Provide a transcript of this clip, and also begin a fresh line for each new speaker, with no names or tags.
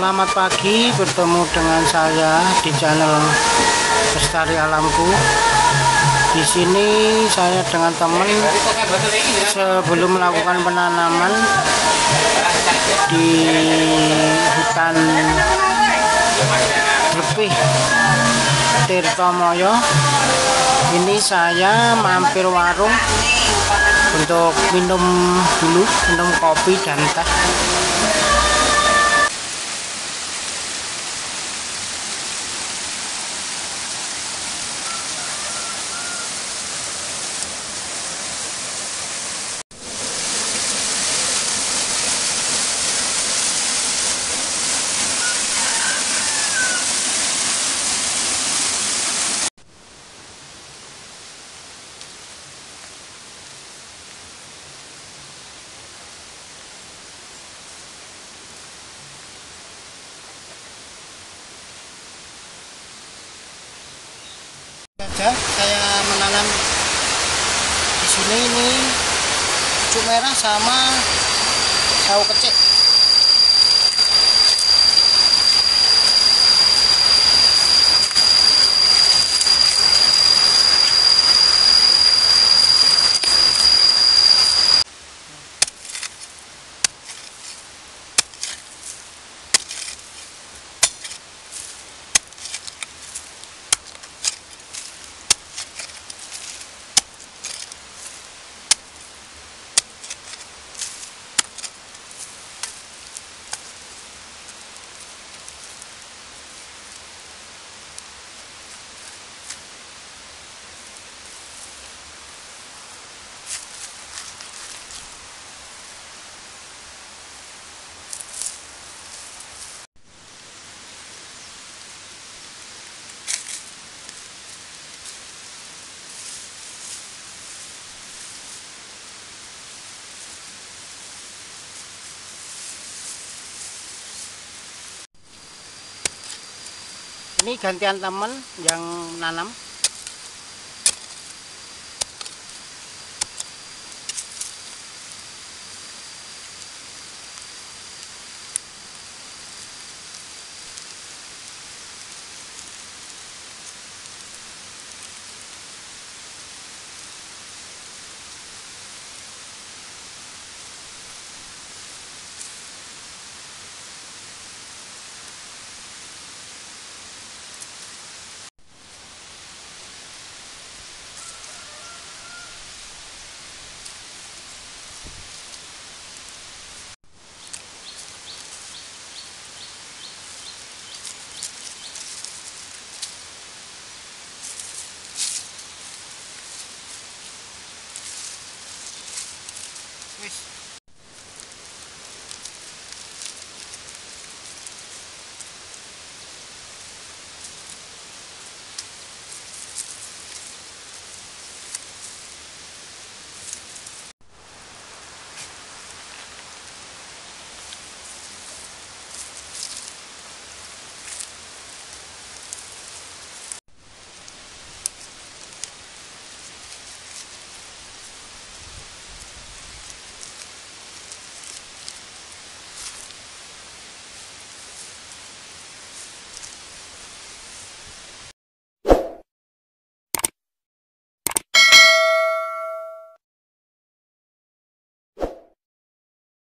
Selamat pagi, bertemu dengan saya di channel Lestari Alamku. Di sini saya dengan teman sebelum melakukan penanaman di hutan Grepih Tirtomoyo. Ini saya mampir warung untuk minum kopi dan teh. Saya menanam di sini ini pucuk merah sama sawo kecil. Ini gantian teman yang nanam.